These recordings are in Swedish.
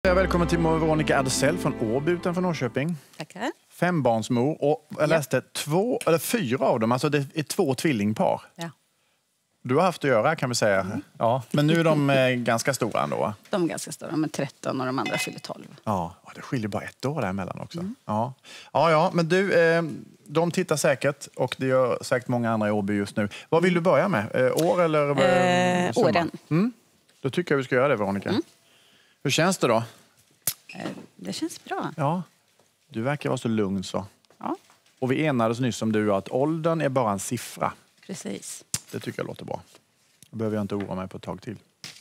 Välkommen till Veronica Adsell från Åby utanför Norrköping. Tackar. 5-barnsmor och jag läste 4 av dem, alltså det är 2 tvillingpar. Ja. Du har haft att göra kan vi säga. Mm. Ja, men nu är de ganska stora ändå va? De är ganska stora, de är 13 och de andra fyller 12. Ja, det skiljer bara 1 år däremellan också. Mm. Ja, men du, de tittar säkert och det gör säkert många andra i Åby just nu. Vad vill du börja med? År eller åren. Mm. Då tycker jag vi ska göra det, Veronica. Mm. Hur känns det då? Det känns bra. Ja, du verkar vara så lugn så. Ja. Och vi enades nyss som du att åldern är bara en siffra. Precis. Det tycker jag låter bra. Då behöver jag inte oroa mig på ett tag till.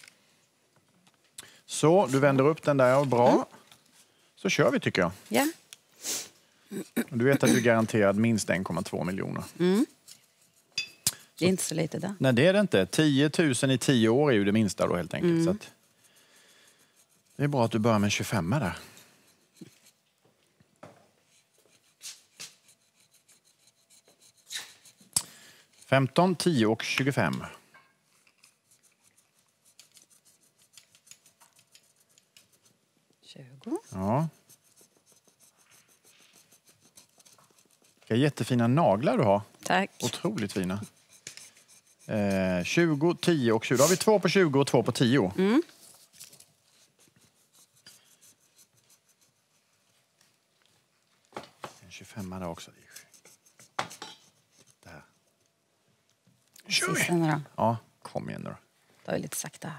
Så, du vänder upp den där, bra. Mm. Så kör vi tycker jag. Ja. Du vet att du är garanterad minst 1,2 miljoner. Mm. Det är inte så lite där. Nej, det är det inte. 10 000 i 10 år är ju det minsta då helt enkelt. Så att det är bra att du börjar med 25 där. $15, 10 och 25. Ja. Vilka jättefina naglar du har. Tack. Otroligt fina. 20, 10 och 20. Då har vi 2 på 20 och 2 på 10. Mm. En 25 där också. Där. Kör vi. Ja, kom igen då. Det är lite sakta.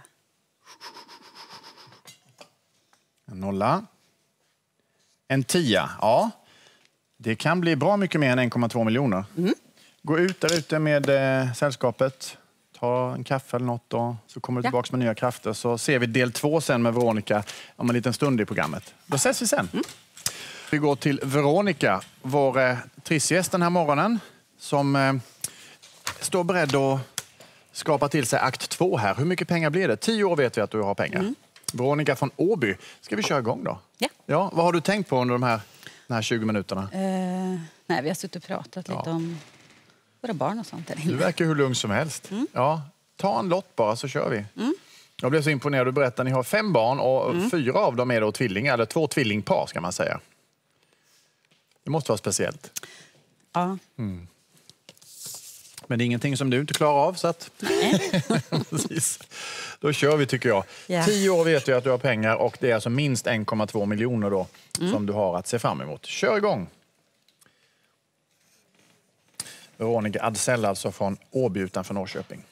En 0. En 10. Ja. Det kan bli bra mycket mer än 1,2 miljoner. Mm. Gå ut där ute med sällskapet. Ta en kaffe eller något och så kommer du tillbaka med nya krafter. Så ser vi del 2 sen med Veronica om en liten stund i programmet. Då ses vi sen. Mm. Vi går till Veronica, vår trissgäst den här morgonen. Som står beredd att skapa till sig akt 2 här. Hur mycket pengar blir det? 10 år vet vi att du har pengar. Mm. Veronica från Åby. Ska vi köra igång då? Ja. Vad har du tänkt på under de här 20 minuterna? Nej, vi har suttit och pratat lite om våra barn och sånt. Du verkar hur lugn som helst. Mm. Ja, ta en lott bara så kör vi. Mm. Jag blev så imponerad. Du berättade att ni har 5 barn och 4 av dem är då tvillingar. Eller 2 tvillingpar ska man säga. Det måste vara speciellt. Ja. Mm. Men det är ingenting som du inte klarar av så att... Nej. Precis. Då kör vi tycker jag. 10 år vet jag att du har pengar och det är alltså minst 1,2 miljoner då som du har att se fram emot. Kör igång! Veronica Adsell alltså från Åby utanför Norrköping.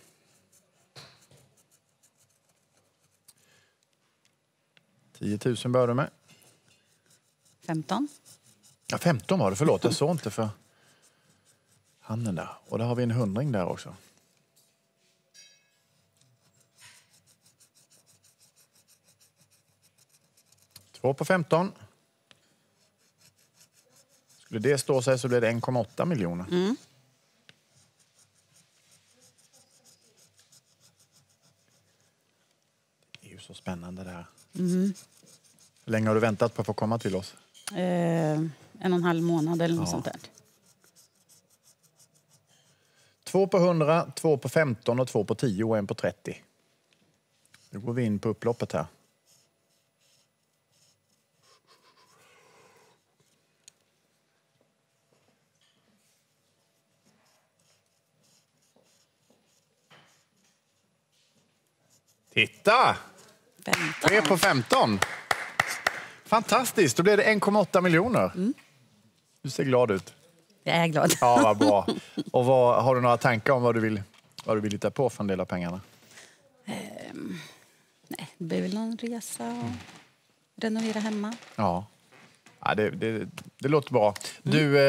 10 000 börjar du med. 15. Ja, 15 var det. Förlåt, jag såg inte för handen där. Och där har vi en 100 där också. Två på 15. Skulle det stå sig så blir det 1,8 miljoner. Mm. Det är ju så spännande det här. Mm. Hur länge har du väntat på att få komma till oss? 1,5 månad eller något sånt där. 2 på 100, 2 på 15 och 2 på 10 och 1 på 30. Nu går vi in på upploppet här. Titta! 3 på 15. Fantastiskt, då blir det 1,8 miljoner. Mm. Du ser glad ut. Jag är glad. Ja, vad bra. Och har du några tankar om vad du vill hitta på för en del av pengarna? Nej, det blir väl någon resa och renovera hemma. Ja, det låter bra. Du,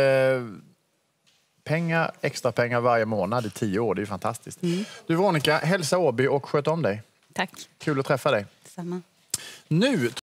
extra pengar varje månad i 10 år, det är fantastiskt. Mm. Du Veronica, hälsa Åby och sköt om dig. Tack. Kul att träffa dig. Detsamma. Nu